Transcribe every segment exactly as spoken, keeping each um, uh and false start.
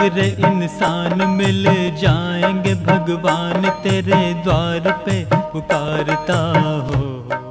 सारे इंसान मिल जाएंगे, भगवान तेरे द्वार पे पुकारता हो।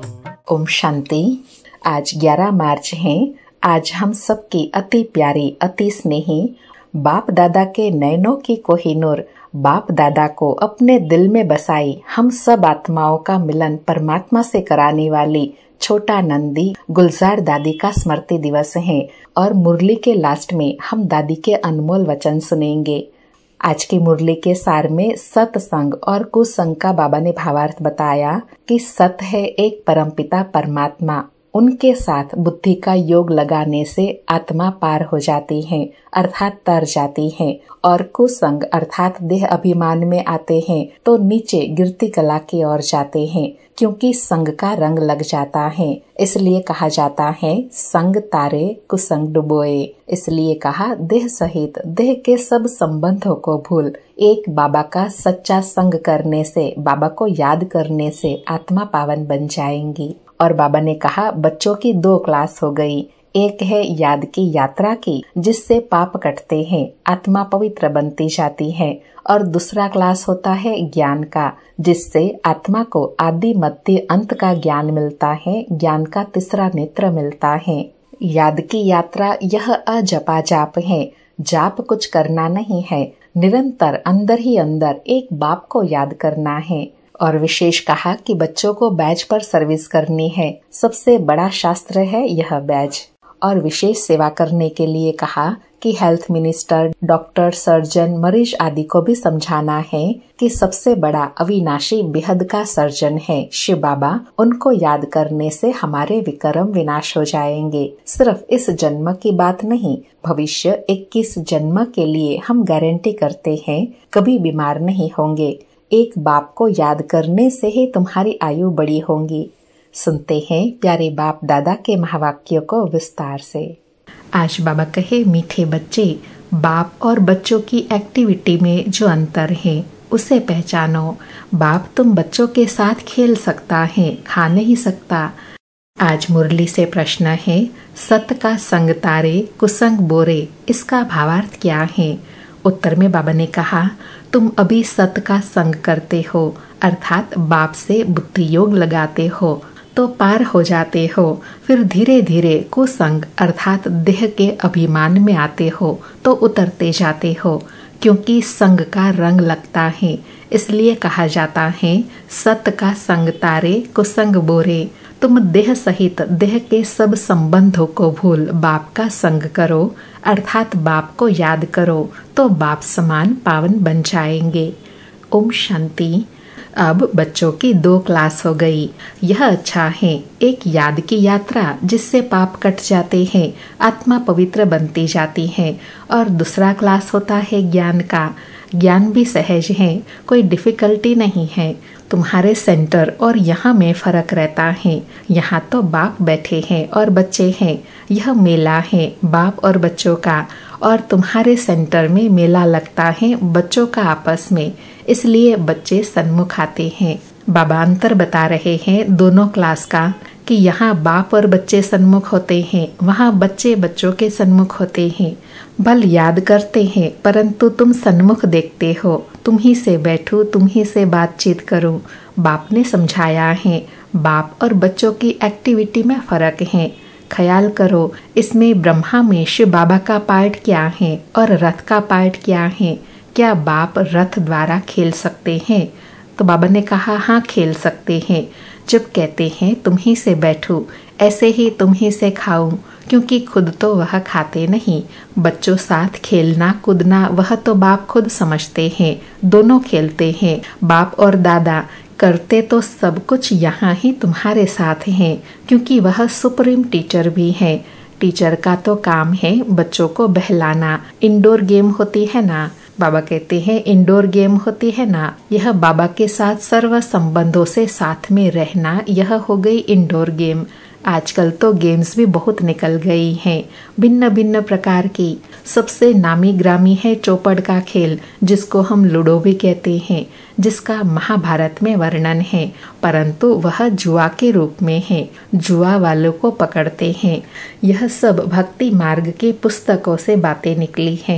ओम शांति। आज ग्यारह मार्च है। आज हम सबकी अति प्यारी, अति स्नेही बाप दादा के नयनों की कोहिनूर बाप दादा को अपने दिल में बसाई हम सब आत्माओं का मिलन परमात्मा से कराने वाली छोटा नंदी गुलजार दादी का स्मृति दिवस है और मुरली के लास्ट में हम दादी के अनमोल वचन सुनेंगे। आज की मुरली के सार में सत्संग और कुसंग का बाबा ने भावार्थ बताया कि सत है एक परमपिता परमात्मा, उनके साथ बुद्धि का योग लगाने से आत्मा पार हो जाती है अर्थात तर जाती है, और कुसंग अर्थात देह अभिमान में आते हैं तो नीचे गिरती कला की ओर जाते हैं, क्योंकि संग का रंग लग जाता है। इसलिए कहा जाता है संग तारे कुसंग डुबोए। इसलिए कहा देह सहित देह के सब संबंधों को भूल एक बाबा का सच्चा संग करने से, बाबा को याद करने से आत्मा पावन बन जाएंगी। और बाबा ने कहा बच्चों की दो क्लास हो गई, एक है याद की यात्रा की जिससे पाप कटते हैं, आत्मा पवित्र बनती जाती है, और दूसरा क्लास होता है ज्ञान का जिससे आत्मा को आदि मध्य अंत का ज्ञान मिलता है, ज्ञान का तीसरा नेत्र मिलता है। याद की यात्रा यह अजपा जाप है, जाप कुछ करना नहीं है, निरंतर अंदर ही अंदर एक बाप को याद करना है। और विशेष कहा कि बच्चों को बैज पर सर्विस करनी है, सबसे बड़ा शास्त्र है यह बैज। और विशेष सेवा करने के लिए कहा कि हेल्थ मिनिस्टर, डॉक्टर, सर्जन, मरीज आदि को भी समझाना है कि सबसे बड़ा अविनाशी बेहद का सर्जन है शिव बाबा, उनको याद करने से हमारे विक्रम विनाश हो जाएंगे। सिर्फ इस जन्म की बात नहीं, भविष्य इक्कीस जन्म के लिए हम गारंटी करते हैं कभी बीमार नहीं होंगे। एक बाप को याद करने से ही तुम्हारी आयु बड़ी होगी। सुनते हैं प्यारे बाप दादा के महावाक्यों को विस्तार से। आज बाबा कहे मीठे बच्चे, बाप और बच्चों की एक्टिविटी में जो अंतर है उसे पहचानो। बाप तुम बच्चों के साथ खेल सकता है, खा नहीं सकता। आज मुरली से प्रश्न है सत का संग तारे कुसंग बोरे, इसका भावार्थ क्या है? उत्तर में बाबा ने कहा तुम अभी सत का संग करते हो अर्थात बाप से बुद्धि योग लगाते हो तो पार हो जाते हो, फिर धीरे धीरे कुसंग अर्थात देह के अभिमान में आते हो तो उतरते जाते हो, क्योंकि संग का रंग लगता है। इसलिए कहा जाता है सत का संग तारे कुसंग बोरे। तुम देह सहित देह के सब संबंधों को भूल बाप का संग करो अर्थात बाप को याद करो तो बाप समान पावन बन जाएंगे। ओम शांति। अब बच्चों की दो क्लास हो गई, यह अच्छा है। एक याद की यात्रा जिससे पाप कट जाते हैं, आत्मा पवित्र बनती जाती है, और दूसरा क्लास होता है ज्ञान का। ज्ञान भी सहज है, कोई डिफिकल्टी नहीं है। तुम्हारे सेंटर और यहाँ में फर्क रहता है। यहाँ तो बाप बैठे हैं और बच्चे हैं, यह मेला है बाप और बच्चों का, और तुम्हारे सेंटर में मेला लगता है बच्चों का आपस में, इसलिए बच्चे सन्मुख आते हैं। बाबा अंतर बता रहे हैं दोनों क्लास का कि यहाँ बाप और बच्चे सन्मुख होते हैं, वहाँ बच्चे बच्चों के सन्मुख होते हैं। बल याद करते हैं परंतु तुम सन्मुख देखते हो, तुम ही से बैठूं, तुम ही से बातचीत करूं। बाप ने समझाया है बाप और बच्चों की एक्टिविटी में फर्क है। ख्याल करो इसमें ब्रह्मा में शिव बाबा का पार्ट क्या है और रथ का पार्ट क्या है। क्या बाप रथ द्वारा खेल सकते हैं? तो बाबा ने कहा हाँ खेल सकते हैं। जब कहते हैं तुम ही से बैठूं, ऐसे ही तुम ही से खाऊं, क्योंकि खुद तो वह खाते नहीं। बच्चों साथ खेलना कूदना वह तो बाप खुद समझते हैं, दोनों खेलते हैं। बाप और दादा करते तो सब कुछ यहाँ ही तुम्हारे साथ हैं, क्योंकि वह सुप्रीम टीचर भी है। टीचर का तो काम है बच्चों को बहलाना। इंडोर गेम होती है ना, बाबा कहते हैं इंडोर गेम होती है ना, यह बाबा के साथ सर्व संबंधों से साथ में रहना, यह हो गई इंडोर गेम। आजकल तो गेम्स भी बहुत निकल गई हैं, भिन्न भिन्न प्रकार की। सबसे नामी ग्रामी है चौपड़ का खेल, जिसको हम लूडो भी कहते हैं, जिसका महाभारत में वर्णन है, परंतु वह जुआ के रूप में है। जुआ वालों को पकड़ते हैं। यह सब भक्ति मार्ग की पुस्तकों से बातें निकली हैं।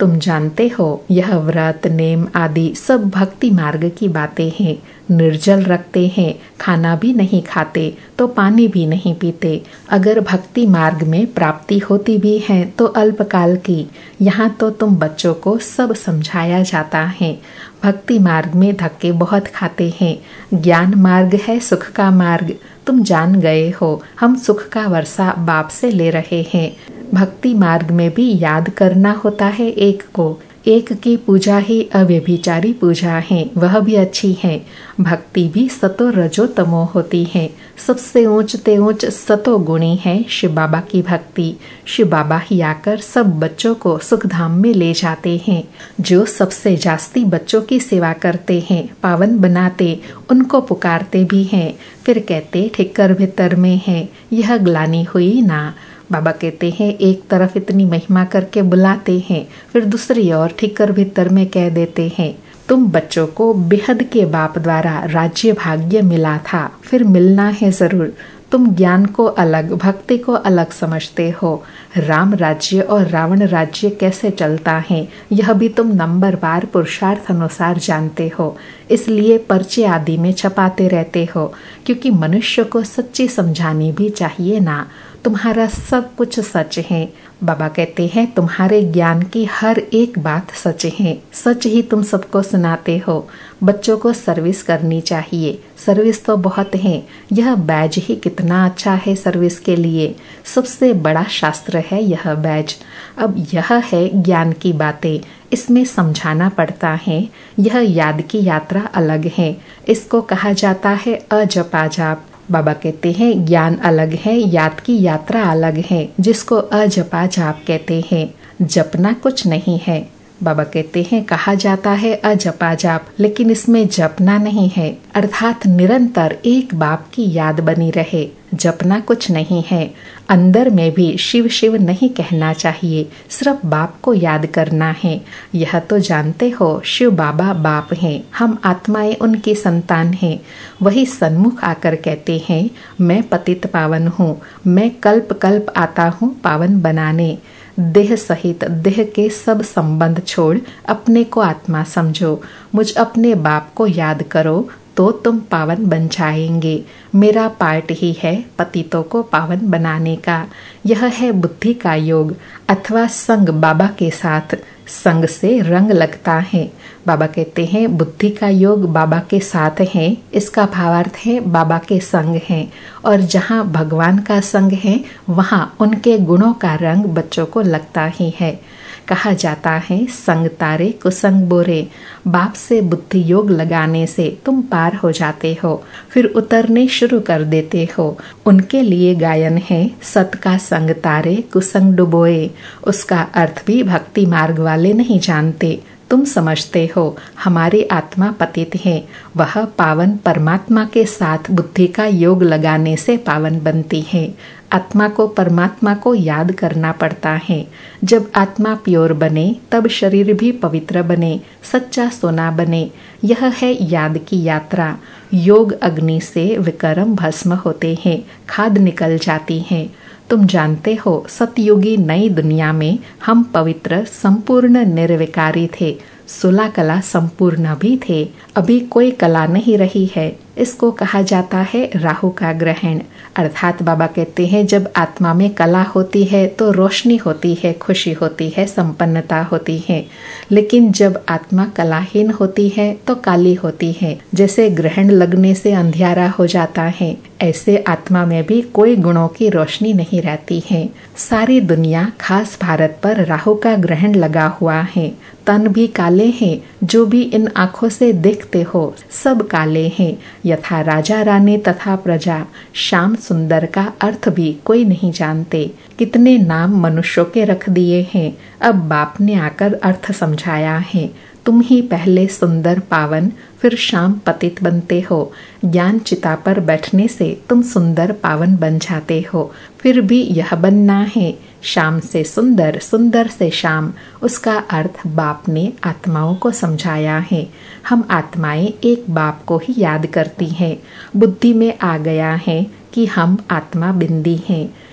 तुम जानते हो यह व्रत नेम आदि सब भक्ति मार्ग की बातें हैं। निर्जल रखते हैं, खाना भी नहीं खाते तो पानी भी नहीं पीते। अगर भक्ति मार्ग में प्राप्ति होती भी है तो अल्पकाल की। यहाँ तो तुम बच्चों को सब समझाया जाता है। भक्ति मार्ग में धक्के बहुत खाते हैं। ज्ञान मार्ग है सुख का मार्ग। तुम जान गए हो, हम सुख का वर्षा बाप से ले रहे हैं। भक्ति मार्ग में भी याद करना होता है एक को। एक की पूजा ही अव्यभिचारी पूजा है, वह भी अच्छी है। भक्ति भी सतो रजो तमो होती है। सबसे ऊंचते ऊंच सतो गुणी है शिव बाबा की भक्ति। शिव बाबा ही आकर सब बच्चों को सुखधाम में ले जाते हैं। जो सबसे जास्ती बच्चों की सेवा करते हैं, पावन बनाते, उनको पुकारते भी हैं। फिर कहते ठिक्कर भीतर में है, यह ग्लानि हुई ना। बाबा कहते हैं एक तरफ इतनी महिमा करके बुलाते हैं, फिर दूसरी ओर ठिक्कर भीतर में कह देते हैं तुम बच्चों को बेहद के बाप द्वारा राज्य भाग्य मिला था, फिर मिलना है जरूर। तुम ज्ञान को अलग, भक्ति को अलग समझते हो। राम राज्य और रावण राज्य कैसे चलता है यह भी तुम नंबरवार पुरुषार्थ अनुसार जानते हो, इसलिए पर्चे आदि में छपाते रहते हो, क्योंकि मनुष्य को सच्ची समझानी भी चाहिए ना। तुम्हारा सब कुछ सच है। बाबा कहते हैं तुम्हारे ज्ञान की हर एक बात सच है। सच ही तुम सबको सुनाते हो। बच्चों को सर्विस करनी चाहिए। सर्विस तो बहुत है, यह बैज ही कितना अच्छा है सर्विस के लिए। सबसे बड़ा शास्त्र है यह बैज। अब यह है ज्ञान की बातें, इसमें समझाना पड़ता है। यह याद की यात्रा अलग है, इसको कहा जाता है अजपा जाप। बाबा कहते हैं ज्ञान अलग है, याद की यात्रा अलग है, जिसको अजपा जाप कहते हैं। जपना कुछ नहीं है। बाबा कहते हैं कहा जाता है अजपा जाप, लेकिन इसमें जपना नहीं है, अर्थात निरंतर एक बाप की याद बनी रहे। जपना कुछ नहीं है। अंदर में भी शिव शिव नहीं कहना चाहिए, सिर्फ बाप को याद करना है। यह तो जानते हो शिव बाबा बाप हैं, हम आत्माएं उनकी संतान हैं। वही सन्मुख आकर कहते हैं मैं पतित पावन हूँ, मैं कल्प कल्प आता हूँ पावन बनाने। देह सहित देह के सब संबंध छोड़ अपने को आत्मा समझो। मुझ अपने बाप को याद करो तो तुम पावन बन जाएंगे। मेरा पार्ट ही है पतितों को पावन बनाने का। यह है बुद्धि का योग अथवा संग बाबा के साथ। संग से रंग लगता है। बाबा कहते हैं बुद्धि का योग बाबा के साथ है, इसका भावार्थ है बाबा के संग है। और जहाँ भगवान का संग है वहाँ उनके गुणों का रंग बच्चों को लगता ही है। कहा जाता है संग तारे कुसंग बोरे। बाप से बुद्धि योग लगाने से तुम पार हो जाते हो, फिर उतरने शुरू कर देते हो। उनके लिए गायन है सत का संग तारे कुसंग डुबोए। उसका अर्थ भी भक्ति मार्ग वाले नहीं जानते। तुम समझते हो हमारी आत्मा पतित है, वह पावन परमात्मा के साथ बुद्धि का योग लगाने से पावन बनती है। आत्मा को परमात्मा को याद करना पड़ता है। जब आत्मा प्योर बने तब शरीर भी पवित्र बने, सच्चा सोना बने। यह है याद की यात्रा। योग अग्नि से विकर्म भस्म होते हैं, खाद निकल जाती है। तुम जानते हो सतयुगी नई दुनिया में हम पवित्र संपूर्ण निर्विकारी थे, सोलह कला संपूर्ण भी थे। अभी कोई कला नहीं रही है, इसको कहा जाता है राहु का ग्रहण। अर्थात बाबा कहते हैं जब आत्मा में कला होती है तो रोशनी होती है, खुशी होती है, संपन्नता होती है। लेकिन जब आत्मा कलाहीन होती है तो काली होती है। जैसे ग्रहण लगने से अंधियारा हो जाता है, ऐसे आत्मा में भी कोई गुणों की रोशनी नहीं रहती है। सारी दुनिया खास भारत पर राहु का ग्रहण लगा हुआ है। तन भी काले हैं, जो भी इन आँखों से देखते हो सब काले हैं। यथा राजा रानी तथा प्रजा। श्याम सुंदर का अर्थ भी कोई नहीं जानते। कितने नाम मनुष्यों के रख दिए हैं, अब बाप ने आकर अर्थ समझाया है। तुम ही पहले सुंदर पावन, फिर श्याम पतित बनते हो। ज्ञान चिता पर बैठने से तुम सुंदर पावन बन जाते हो। फिर भी यह बनना है श्याम से सुंदर, सुंदर से श्याम। उसका अर्थ बाप ने आत्माओं को समझाया है। हम आत्माएं एक बाप को ही याद करती हैं। बुद्धि में आ गया है कि हम आत्मा बिंदी हैं।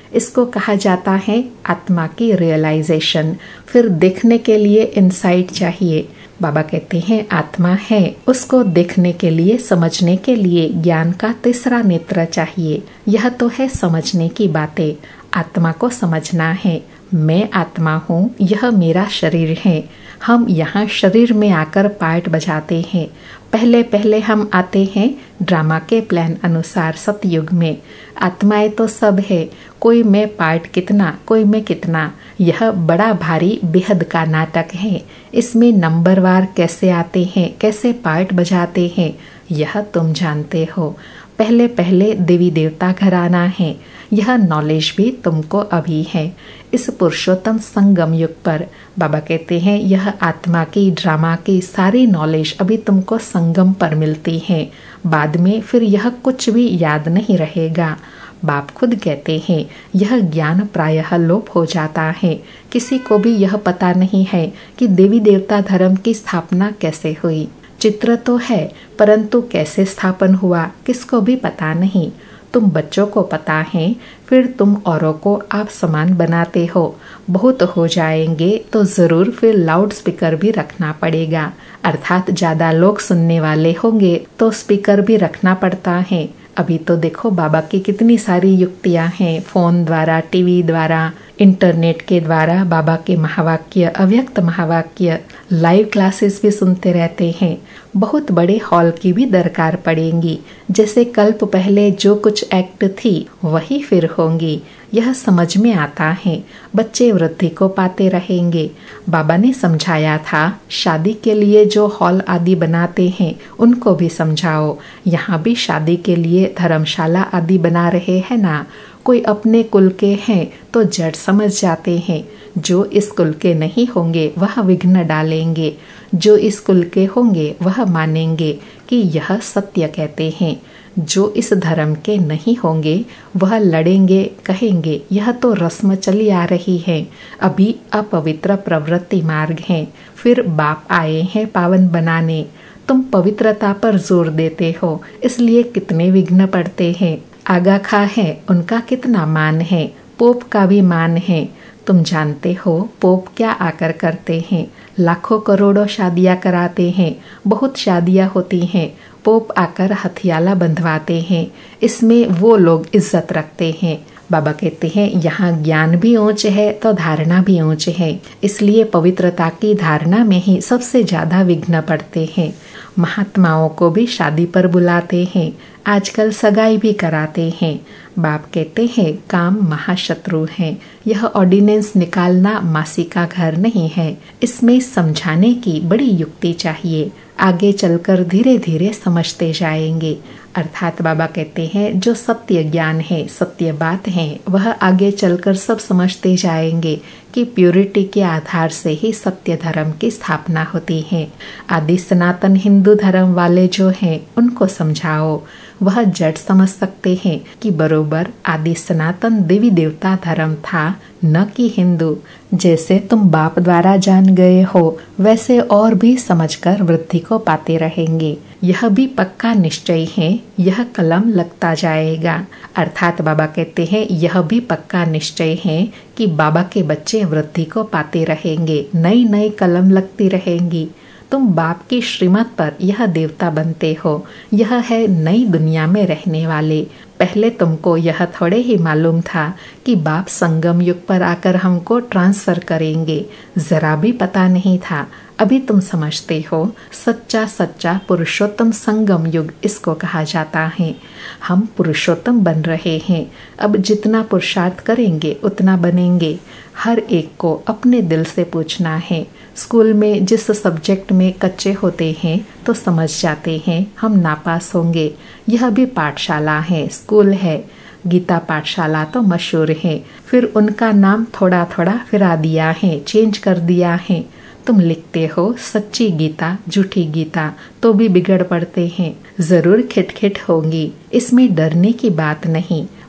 इसको कहा जाता है आत्मा की रियलाइजेशन। फिर देखने के लिए इनसाइट चाहिए। बाबा कहते हैं आत्मा है, उसको देखने के लिए, समझने के लिए ज्ञान का तीसरा नेत्र चाहिए। यह तो है समझने की बातें। आत्मा को समझना है, मैं आत्मा हूँ, यह मेरा शरीर है। हम यहाँ शरीर में आकर पार्ट बजाते हैं। पहले पहले हम आते हैं ड्रामा के प्लान अनुसार सतयुग में। आत्माएं तो सब है, कोई मैं पार्ट कितना, कोई मैं कितना। यह बड़ा भारी बेहद का नाटक है। इसमें नंबरवार कैसे आते हैं, कैसे पार्ट बजाते हैं, यह तुम जानते हो। पहले पहले देवी देवता घराना है। यह नॉलेज भी तुमको अभी है। इस पुरुषोत्तम संगम युग पर बाबा कहते हैं यह आत्मा की, ड्रामा की सारी नॉलेज अभी तुमको संगम पर मिलती है। बाद में फिर यह कुछ भी याद नहीं रहेगा। बाप खुद कहते हैं यह ज्ञान प्रायः लोप हो जाता है। किसी को भी यह पता नहीं है कि देवी देवता धर्म की स्थापना कैसे हुई। चित्र तो है, परंतु कैसे स्थापन हुआ किसको भी पता नहीं। तुम बच्चों को पता है, फिर तुम औरों को आप समान बनाते हो। बहुत हो जाएंगे तो जरूर फिर लाउड स्पीकर भी रखना पड़ेगा, अर्थात ज्यादा लोग सुनने वाले होंगे तो स्पीकर भी रखना पड़ता है। अभी तो देखो बाबा की कितनी सारी युक्तियां हैं, फोन द्वारा, टीवी द्वारा, इंटरनेट के द्वारा बाबा के महावाक्य, अव्यक्त महावाक्य, लाइव क्लासेस भी सुनते रहते हैं। बहुत बड़े हॉल की भी दरकार पड़ेगी। जैसे कल्प पहले जो कुछ एक्ट थी वही फिर होंगी। यह समझ में आता है। बच्चे वृद्धि को पाते रहेंगे। बाबा ने समझाया था शादी के लिए जो हॉल आदि बनाते हैं उनको भी समझाओ। यहाँ भी शादी के लिए धर्मशाला आदि बना रहे हैं ना। कोई अपने कुल के हैं तो जड़ समझ जाते हैं। जो इस कुल के नहीं होंगे वह विघ्न डालेंगे, जो इस कुल के होंगे वह मानेंगे कि यह सत्य कहते हैं। जो इस धर्म के नहीं होंगे वह लड़ेंगे, कहेंगे यह तो रस्म चली आ रही है, अभी अपवित्र प्रवृत्ति मार्ग है। फिर बाप आए हैं पावन बनाने। तुम पवित्रता पर जोर देते हो, इसलिए कितने विघ्न पड़ते हैं। आगा खा है, उनका कितना मान है, पोप का भी मान है। तुम जानते हो पोप क्या आकर करते हैं। लाखों करोड़ों शादियां कराते हैं, बहुत शादियां होती हैं। पोप आकर हथियाला बंधवाते हैं। इसमें वो लोग इज्जत रखते हैं। बाबा कहते हैं यहाँ ज्ञान भी ऊंच है तो धारणा भी ऊंच है, इसलिए पवित्रता की धारणा में ही सबसे ज्यादा विघ्न पड़ते हैं। महात्माओं को भी शादी पर बुलाते हैं, आजकल सगाई भी कराते हैं। बाप कहते हैं काम महाशत्रु है। यह ऑर्डिनेंस निकालना मासी का घर नहीं है। इसमें समझाने की बड़ी युक्ति चाहिए। आगे चलकर धीरे धीरे समझते जाएंगे। अर्थात बाबा कहते हैं जो सत्य ज्ञान है, सत्य बात है, वह आगे चलकर सब समझते जाएंगे कि प्योरिटी के आधार से ही सत्य धर्म की स्थापना होती है। आदि सनातन हिंदू धर्म वाले जो हैं उनको समझाओ, वह जड़ समझ सकते हैं कि बरोबर आदि सनातन देवी देवता धर्म था, न कि हिंदू। जैसे तुम बाप द्वारा जान गए हो वैसे और भी समझकर वृद्धि को पाते रहेंगे। यह भी पक्का निश्चय है, यह कलम लगता जाएगा। अर्थात बाबा कहते हैं यह भी पक्का निश्चय है कि बाबा के बच्चे वृद्धि को पाते रहेंगे, नई नई कलम लगती रहेंगी। तुम बाप की श्रीमत पर यह देवता बनते हो। यह है नई दुनिया में रहने वाले। पहले तुमको यह थोड़े ही मालूम था कि बाप संगम युग पर आकर हमको ट्रांसफर करेंगे, जरा भी पता नहीं था। अभी तुम समझते हो। सच्चा सच्चा पुरुषोत्तम संगम युग इसको कहा जाता है। हम पुरुषोत्तम बन रहे हैं। अब जितना पुरुषार्थ करेंगे उतना बनेंगे। हर एक को अपने दिल से पूछना है। स्कूल में जिस सब्जेक्ट में कच्चे होते हैं तो समझ जाते हैं हम नापास होंगे। यह भी पाठशाला है, स्कूल है। गीता पाठशाला तो मशहूर है, फिर उनका नाम थोड़ा थोड़ा फिरा दिया है, चेंज कर दिया है। तुम लिखते हो सच्ची गीता, झूठी गीता, तो भी बिगड़ पड़ते हैं। जरूर खिटखिट होंगी, इसमें डरने की बात नहीं।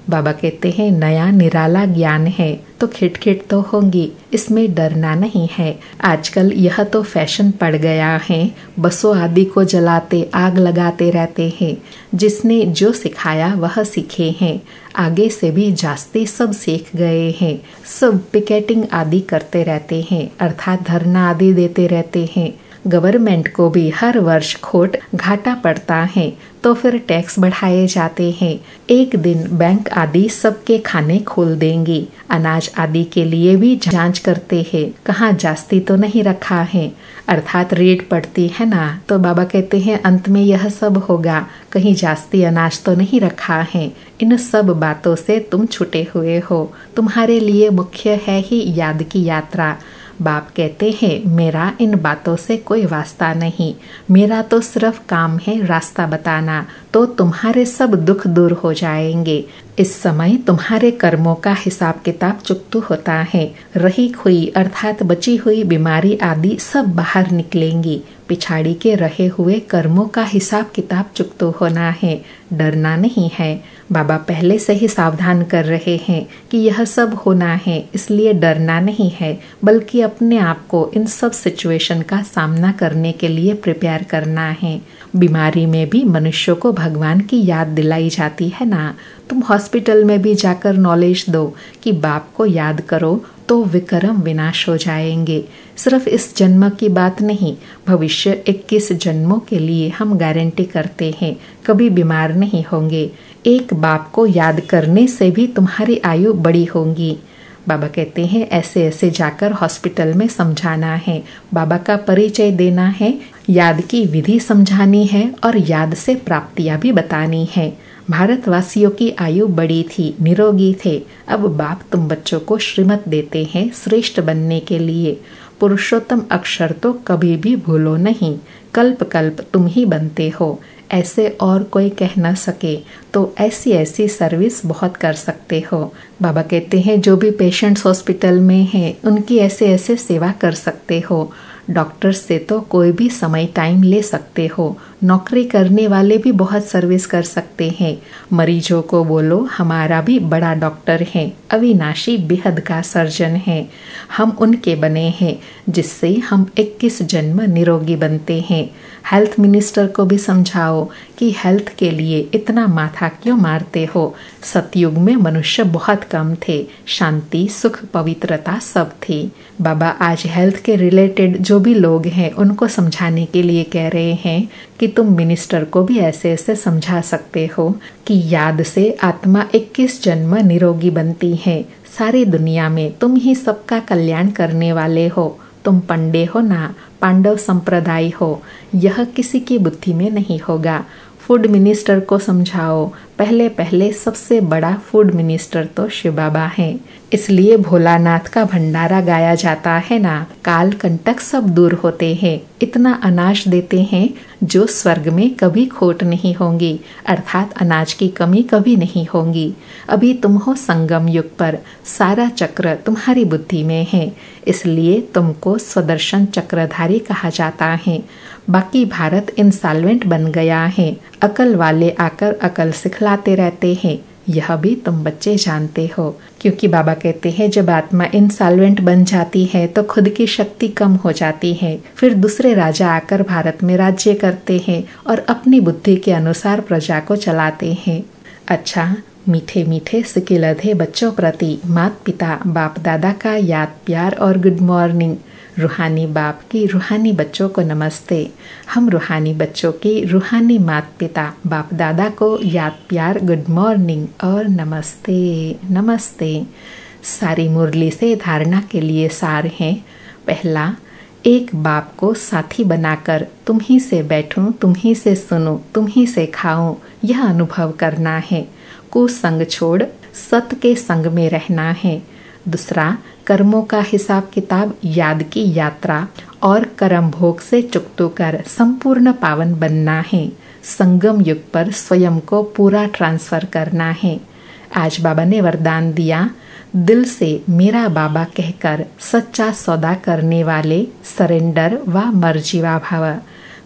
बाबा कहते हैं नया निराला ज्ञान है तो खिटखिट तो होंगी, इसमें डरना नहीं है। आजकल यह तो फैशन पड़ गया है, बसों आदि को जलाते आग लगाते रहते हैं। जिसने जो सिखाया वह सीखे हैं, आगे से भी जास्ती सब सीख गए हैं। सब पिकेटिंग आदि करते रहते हैं, अर्थात धरना आदि देते रहते हैं। गवर्नमेंट को भी हर वर्ष खोट घाटा पड़ता है तो फिर टैक्स बढ़ाए जाते हैं। एक दिन बैंक आदि सबके खाने खोल देंगी। अनाज आदि के लिए भी जांच करते हैं, कहाँ जास्ती तो नहीं रखा है, अर्थात रेट पड़ती है ना। तो बाबा कहते हैं अंत में यह सब होगा, कहीं जास्ती अनाज तो नहीं रखा है। इन सब बातों से तुम छुटे हुए हो, तुम्हारे लिए मुख्य है ही याद की यात्रा। बाप कहते हैं मेरा इन बातों से कोई वास्ता नहीं, मेरा तो सिर्फ काम है रास्ता बताना, तो तुम्हारे सब दुख दूर हो जाएंगे। इस समय तुम्हारे कर्मों का हिसाब किताब चुकतू होता है। रही हुई अर्थात बची हुई बीमारी आदि सब बाहर निकलेंगी। पिछाड़ी के रहे हुए कर्मों का हिसाब किताब चुकतू होना है, डरना नहीं है। बाबा पहले से ही सावधान कर रहे हैं कि यह सब होना है, इसलिए डरना नहीं है, बल्कि अपने आप को इन सब सिचुएशन का सामना करने के लिए प्रिपेयर करना है। बीमारी में भी मनुष्यों को भगवान की याद दिलाई जाती है ना। तुम हॉस्पिटल में भी जाकर नॉलेज दो कि बाप को याद करो तो विक्रम विनाश हो जाएंगे। सिर्फ इस जन्म की बात नहीं, भविष्य इक्कीस जन्मों के लिए हम गारंटी करते हैं कभी बीमार नहीं होंगे। एक बाप को याद करने से भी तुम्हारी आयु बड़ी होगी। बाबा कहते हैं ऐसे ऐसे जाकर हॉस्पिटल में समझाना है, बाबा का परिचय देना है, याद की विधि समझानी है और याद से प्राप्तियां भी बतानी है। भारतवासियों की आयु बड़ी थी, निरोगी थे। अब बाप तुम बच्चों को श्रीमत देते हैं श्रेष्ठ बनने के लिए। पुरुषोत्तम अक्षर तो कभी भी भूलो नहीं, कल्प कल्प तुम ही बनते हो। ऐसे और कोई कह न सके तो ऐसी ऐसी सर्विस बहुत कर सकते हो। बाबा कहते हैं जो भी पेशेंट्स हॉस्पिटल में हैं उनकी ऐसे ऐसे सेवा कर सकते हो। डॉक्टर से तो कोई भी समय टाइम ले सकते हो। नौकरी करने वाले भी बहुत सर्विस कर सकते हैं। मरीजों को बोलो हमारा भी बड़ा डॉक्टर है, अविनाशी बेहद का सर्जन है, हम उनके बने हैं जिससे हम इक्कीस जन्म निरोगी बनते हैं। हेल्थ मिनिस्टर को भी समझाओ कि हेल्थ के लिए इतना माथा क्यों मारते हो। सतयुग में मनुष्य बहुत कम थे, शांति सुख पवित्रता सब थी। बाबा आज हेल्थ के रिलेटेड जो भी लोग हैं उनको समझाने के लिए कह रहे हैं कि तुम मिनिस्टर को भी ऐसे ऐसे समझा सकते हो कि याद से आत्मा इक्कीस जन्म निरोगी बनती है। सारी दुनिया में तुम ही सबका कल्याण करने वाले हो। तुम पंडे हो ना, पांडव संप्रदाय हो, यह किसी की बुद्धि में नहीं होगा। फूड मिनिस्टर को समझाओ, पहले पहले सबसे बड़ा फूड मिनिस्टर तो शिव बाबा हैं, इसलिए भोलानाथ का भंडारा गाया जाता है ना। काल कंटक सब दूर होते हैं, इतना अनाज देते हैं जो स्वर्ग में कभी खोट नहीं होंगी, अर्थात अनाज की कमी कभी नहीं होगी। अभी तुम हो संगम युग पर, सारा चक्र तुम्हारी बुद्धि में है, इसलिए तुमको स्वदर्शन चक्रधारी कहा जाता है। बाकी भारत इंसॉल्वेंट बन गया है, अकल वाले आकर अकल सिखलाते रहते हैं, यह भी तुम बच्चे जानते हो। क्योंकि बाबा कहते हैं जब आत्मा इंसॉल्वेंट बन जाती है तो खुद की शक्ति कम हो जाती है, फिर दूसरे राजा आकर भारत में राज्य करते हैं और अपनी बुद्धि के अनुसार प्रजा को चलाते हैं। अच्छा, मीठे मीठे सिकिलधे बच्चों प्रति माता पिता बाप दादा का याद प्यार और गुड मॉर्निंग। रूहानी बाप की रूहानी बच्चों को नमस्ते। हम रूहानी बच्चों की रूहानी माता पिता बाप दादा को याद प्यार गुड मॉर्निंग और नमस्ते नमस्ते। सारी मुरली से धारणा के लिए सार हैं। पहला, एक बाप को साथी बनाकर तुम ही से बैठूं, तुम ही से सुनूं, तुम ही से खाऊं, यह अनुभव करना है। कुसंग छोड़ सत के संग में रहना है। दूसरा, कर्मों का हिसाब किताब याद की यात्रा और कर्म भोग से चुकतो कर संपूर्ण पावन बनना है। संगम युग पर स्वयं को पूरा ट्रांसफर करना है। आज बाबा ने वरदान दिया, दिल से मेरा बाबा कहकर सच्चा सौदा करने वाले सरेंडर व मर्जीवा भव।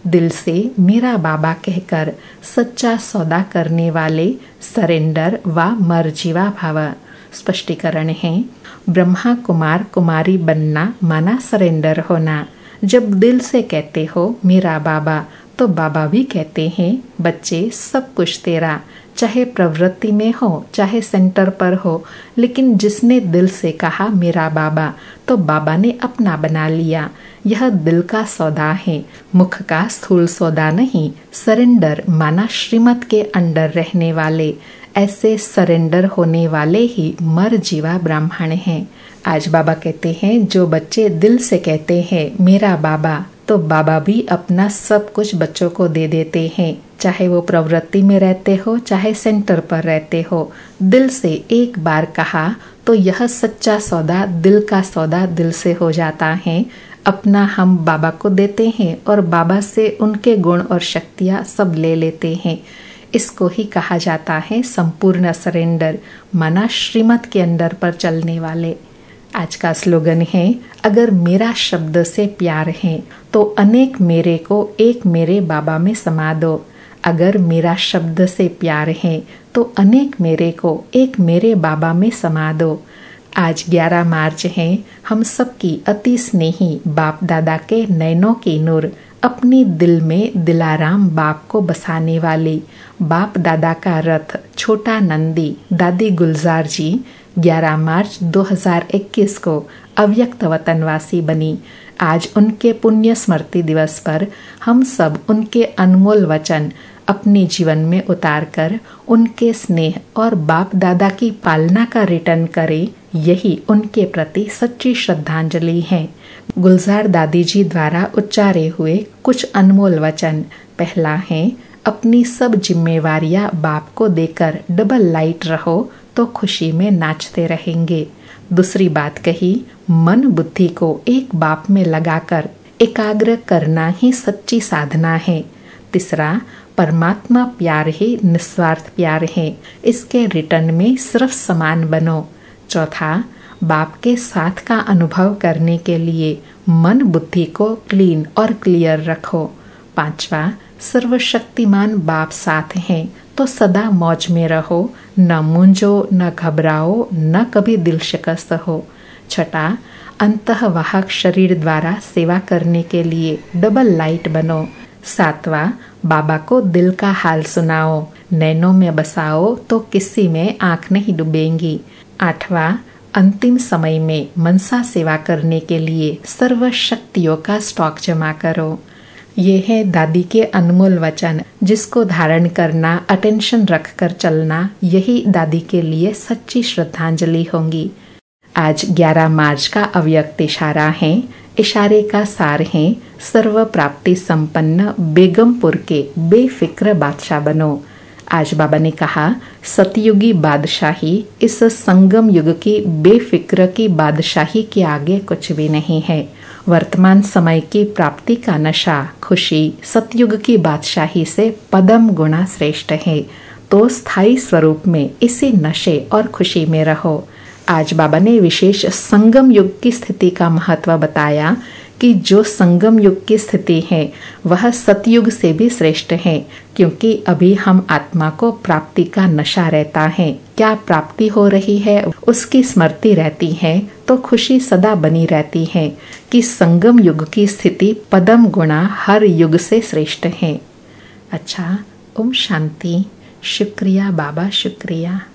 दिल से मेरा बाबा कहकर सच्चा सौदा करने वाले सरेंडर व मर्जीवा भाव। स्पष्टीकरण है, ब्रह्मा कुमार कुमारी बनना माना सरेंडर होना। जब दिल से कहते हो मेरा बाबा, तो बाबा भी कहते हैं बच्चे सब कुछ तेरा, चाहे प्रवृत्ति में हो चाहे सेंटर पर हो, लेकिन जिसने दिल से कहा मेरा बाबा, तो बाबा ने अपना बना लिया। यह दिल का सौदा है, मुख का स्थूल सौदा नहीं। सरेंडर माना श्रीमत के अंडर रहने वाले, ऐसे सरेंडर होने वाले ही मर जीवा ब्राह्मण हैं। आज बाबा कहते हैं जो बच्चे दिल से कहते हैं मेरा बाबा, तो बाबा भी अपना सब कुछ बच्चों को दे देते हैं, चाहे वो प्रवृत्ति में रहते हो चाहे सेंटर पर रहते हो। दिल से एक बार कहा तो यह सच्चा सौदा, दिल का सौदा दिल से हो जाता है। अपना हम बाबा को देते हैं और बाबा से उनके गुण और शक्तियाँ सब ले लेते हैं। इसको ही कहा जाता है संपूर्ण सरेंडर, माना श्रीमत के अंडर पर चलने वाले। आज का स्लोगन है, अगर मेरा शब्द से प्यार है तो अनेक मेरे को एक मेरे बाबा में समा दो। अगर मेरा शब्द से प्यार है तो अनेक मेरे को एक मेरे बाबा में समा दो। आज ग्यारह मार्च है, हम सबकी अति स्नेही बाप दादा के नैनों की नूर, अपनी दिल में दिलाराम बाप को बसाने वाली बाप दादा का रथ छोटा नंदी दादी गुलजार जी ग्यारह मार्च दो हज़ार इक्कीस को अव्यक्त वतनवासी बनी। आज उनके पुण्य स्मृति दिवस पर हम सब उनके अनमोल वचन अपने जीवन में उतारकर उनके स्नेह और बाप दादा की पालना का रिटर्न करें, यही उनके प्रति सच्ची श्रद्धांजलि है। गुलजार दादी जी द्वारा उच्चारे हुए कुछ अनमोल वचन। पहला है, अपनी सब जिम्मेवारियां बाप को देकर डबल लाइट रहो तो खुशी में नाचते रहेंगे। दूसरी बात कही, मन बुद्धि को एक बाप में लगाकर एकाग्र करना ही सच्ची साधना है। तीसरा, परमात्मा प्यार ही निस्वार्थ प्यार है, इसके रिटर्न में सिर्फ समान बनो। चौथा, बाप के साथ का अनुभव करने के लिए मन बुद्धि को क्लीन और क्लियर रखो। पांचवा, सर्वशक्तिमान बाप साथ हैं तो सदा मौज में रहो, न मूंझो न घबराओ न कभी दिल शिकस्त हो। छठा, अंतःवाहक शरीर द्वारा सेवा करने के लिए डबल लाइट बनो। सातवां, बाबा को दिल का हाल सुनाओ, नैनों में बसाओ तो किसी में आंख नहीं डूबेंगी। आठवां, अंतिम समय में मनसा सेवा करने के लिए सर्व शक्तियों का स्टॉक जमा करो। ये है दादी के अनमोल वचन, जिसको धारण करना, अटेंशन रखकर चलना, यही दादी के लिए सच्ची श्रद्धांजलि होंगी। आज ग्यारह मार्च का अव्यक्त इशारा है। इशारे का सार है, सर्व प्राप्ति संपन्न बेगमपुर के बेफिक्र बादशाह बनो। आज बाबा ने कहा, सतयुगी बादशाही इस संगम युग की बेफिक्र की बादशाही के आगे कुछ भी नहीं है। वर्तमान समय की प्राप्ति का नशा, खुशी सतयुग की बादशाही से पदम गुना श्रेष्ठ है। तो स्थायी स्वरूप में इसी नशे और खुशी में रहो। आज बाबा ने विशेष संगम युग की स्थिति का महत्व बताया कि जो संगम युग की स्थिति है वह सतयुग से भी श्रेष्ठ है, क्योंकि अभी हम आत्मा को प्राप्ति का नशा रहता है। क्या प्राप्ति हो रही है उसकी स्मृति रहती है तो खुशी सदा बनी रहती है कि संगम युग की स्थिति पदम गुणा हर युग से श्रेष्ठ है। अच्छा, ओम शांति। शुक्रिया बाबा, शुक्रिया।